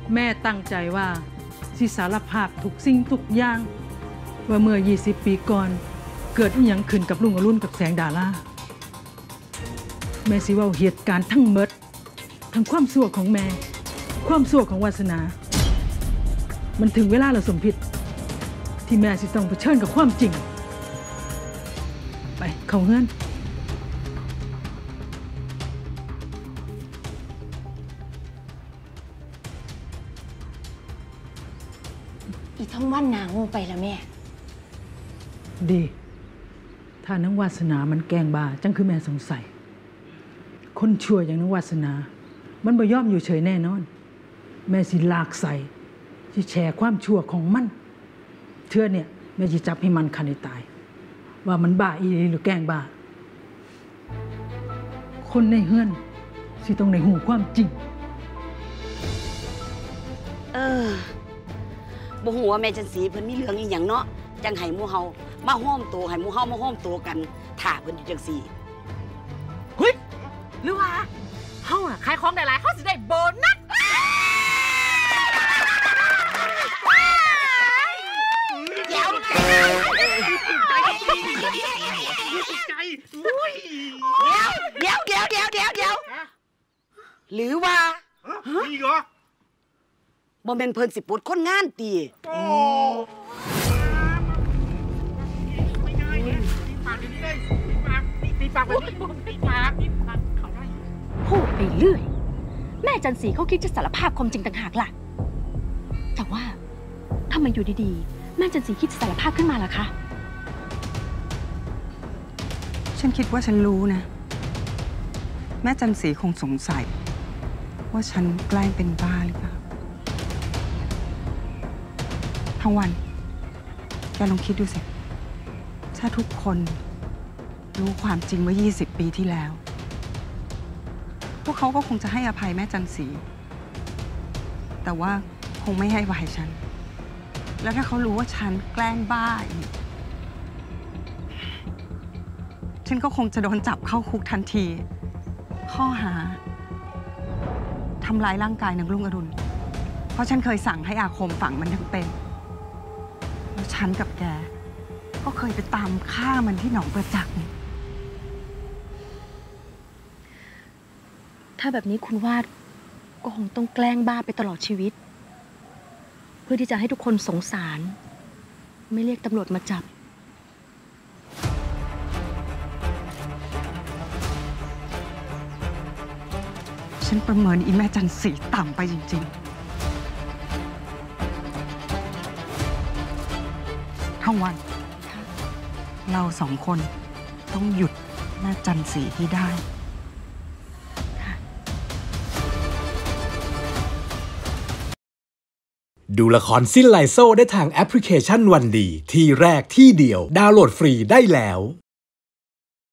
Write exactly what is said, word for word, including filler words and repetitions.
แม่ตั้งใจว่าสิสารภาพทุกสิ่งทุกอย่างว่าเมื่อยี่สิบปีก่อนเกิดอีหยังขึ้นกับลุงอรุณกับแสงดาราแม่สิเว้าเหตุการณ์ทั้งหมดทั้งความชั่วของแม่ความชั่วของวาสนามันถึงเวลาแล้วสมพิษที่แม่สิต้องเผชิญกับความจริงไปเข้าเฮือนอีท่องว่านนางงูไปแล้วแม่ดีถ้านางวาสนามันแกล้งบ้าจังคือแม่สงสัยคนชั่วอย่างนางวาสนามันบ่ยอมอยู่เฉยแน่นอนแม่สิลากใส่สิแชร์ความชั่วของมันเทื่อเนี่ยแม่สิจับให้มันคันให้ตายว่ามันบ้าอีหรือแกล้งบ้าคนในเฮือนสิต้องได้หูความจริงเออบ่ฮู้ว่าแม่จันสีเพิ่นมีเรื่องอีหยังเนาะจังให้หมู่เฮามาห้อมโตให้หมู่เฮามาห้อมโตกันถ้าเพิ่นอยู่จังซี่เฮ้ยหรือว่าเฮาอะขายของได้หลายเฮาสิได้โบนัสเดี๋ยวเดี๋ยวเดี๋ยวเดี๋ยวเดี๋ยวเดี๋ยวหรือว่าอีกเหรอบ่แม่นเพิ่นสิปลดคนงานติโอ้ไม่ได้เนี่ยปีปากอย่างนี้เลยปีปากปีปากแบบนี้ปีปากปีปากเขาได้พูดไปเรื่อยแม่จันสีเขาคิดจะสารภาพความจริงต่างหากล่ะแต่ว่าทำไมอยู่ดีๆแม่จันสีคิดจะสารภาพขึ้นมาล่ะคะฉันคิดว่าฉันรู้นะแม่จันสีคงสงสัยว่าฉันแกล้งเป็นบ้าหรือเปล่าทั้งวันแกลองคิดดูสิถ้าทุกคนรู้ความจริงเมื่อยี่สิบปีที่แล้วพวกเขาก็คงจะให้อภัยแม่จันสีแต่ว่าคงไม่ให้อภัยฉันแล้วถ้าเขารู้ว่าฉันแกล้งบ้าอีกฉันก็คงจะโดนจับเข้าคุกทันทีข้อหาทำร้ายร่างกายนางลุงอรุณเพราะฉันเคยสั่งให้อาคมฝังมันทั้งเป็นแล้วฉันกับแกก็เคยไปตามฆ่ามันที่หนองประจักษ์ถ้าแบบนี้คุณวาดก็คงต้องแกล้งบ้าไปตลอดชีวิตเพื่อที่จะให้ทุกคนสงสารไม่เรียกตำรวจมาจับฉันประเมินอีแม่จันสีต่ำไปจริงๆทั้งวันเราสองคนต้องหยุดแม่จันสีให้ได้ดูละครสิ้นไลโซ่ได้ทางแอปพลิเคชันวันดีที่แรกที่เดียวดาวน์โหลดฟรีได้แล้ว